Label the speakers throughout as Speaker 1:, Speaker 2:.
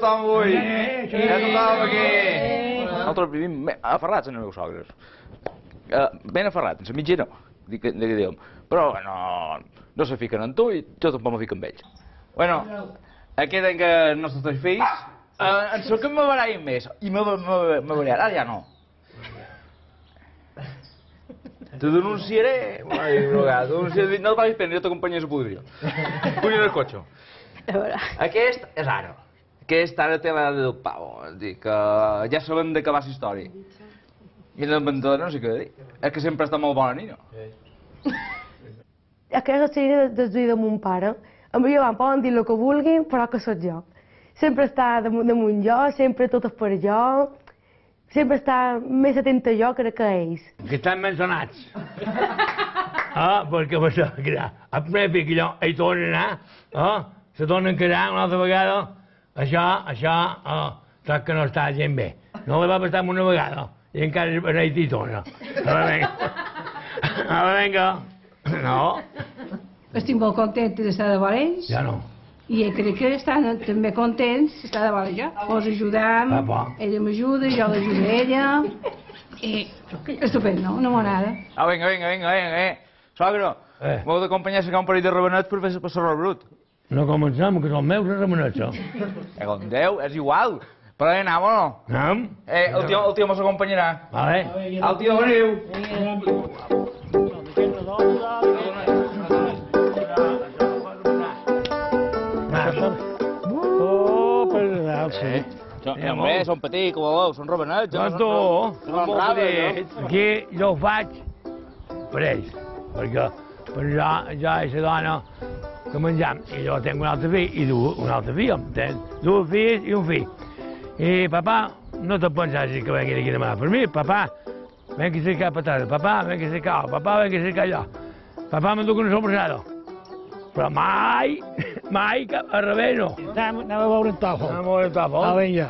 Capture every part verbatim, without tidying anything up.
Speaker 1: tothom avui? Ja tothom aquí. Nosaltres vivim aferrats en els meus sogres. Ben aferrats, en la mitja no, diguem. Però no, no se fiquen en tu i jo tampoc me fico amb ells. Bueno, aquí tenc els nostres tres fills. En el que me barallen més, i me barallen, ara ja no. Te denunciaré, no et vagis prendre, jo t'acompanyaré a la podria. Puja en el cotxe. Aquest és ara. Aquest ara té l'edat del pavo, és dir, que ja sabem de què va la història. I l'inventador no sé què dir, és que sempre està molt bona nina.
Speaker 2: Aquesta seria del dia de mon pare. Amb jo poden dir el que vulguin, però que soc jo. Sempre està damunt jo, sempre tot és per jo. Sempre està més atenta jo que a ells.
Speaker 3: Que estan mencionats. Ah, perquè per això, que ja, el primer fill que jo hi torna a anar, ah, se torna a quedar una altra vegada, això, això, ah, saps que no està gent bé. No li va passar una vegada, i encara hi torna. Ara vinga. Ara vinga. No.
Speaker 4: Estic molt contenta d'estar de Valents.
Speaker 3: Ja no.
Speaker 4: I crec que estan també contents d'estar de València. Ens ajudam, ella m'ajuda, jo l'ajudo a ella. I estupendo, no m'agrada.
Speaker 1: Ah, vinga, vinga, vinga, vinga. Sogre, m'heu d'acompanyar a sacar un parell de rabenets per fer l'arròs brut.
Speaker 3: No comencem, que són meus els rabenets.
Speaker 1: Eh, com Déu, és igual. Però anem o no?
Speaker 3: Anem.
Speaker 1: Eh, el tio, el tio mos acompanyarà.
Speaker 3: Vale.
Speaker 1: El tio, veniu.
Speaker 3: Oh, per Nadal, sí.
Speaker 1: Home, són petits, com veus, són rabenets.
Speaker 3: Doncs tu, són petits. Aquí jo ho faig per ells, perquè per jo, jo i la dona que menjam, i jo tinc un altre fill i du un altre fill, tens dues filles i un fill. I papà, no te penses que vengui aquí demà per mi, papà, vengui a cercar patates, papà, vengui a cercar, papà, vengui a cercar allò. Papà m'enduc una sobrassada. Però mai, mai cap a revés no.
Speaker 5: Anem a veure un tòfol.
Speaker 3: Anem a veure un tòfol.
Speaker 5: Ah, vinga.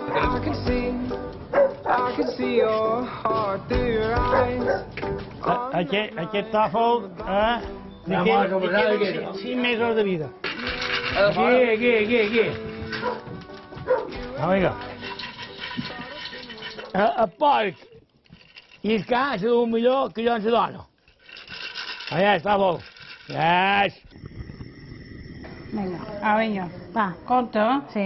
Speaker 5: Aquest, aquest tòfol, eh? Cinc mesos de vida.
Speaker 3: Aquí, aquí, aquí, aquí. Ah, vinga. El porc i el ca se du millor que jo en la dona. Allà està bo. Yes.
Speaker 4: Vinga, ah, vinga, va, compte. Sí.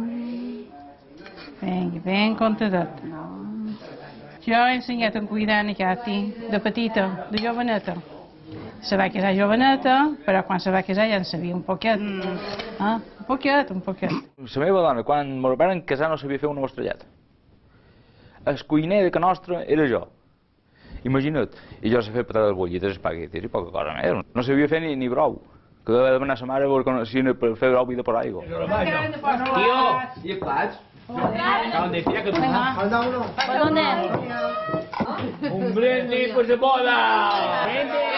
Speaker 4: Vinga, ben comptadet. Jo he ensenyat a cuidar a Cati de petita, de joveneta. Se va casar joveneta, però quan se va casar ja en sabia un poquet. Ah, un poquet, un poquet.
Speaker 1: La meva dona, quan ens van casar, no sabia fer una mostrellata. El cuiner de que nostra era jo. Imagina't, i jo sé fer patates bullides, espaguetis i poca cosa més. No sabia fer ni, ni brou. Que devia demanar a sa mare per fer brou vida per aigua.
Speaker 6: Tio, i els plats? ¿Dónde? Tira que tú.
Speaker 7: ¿Por dónde?
Speaker 3: Un brindis por la boda.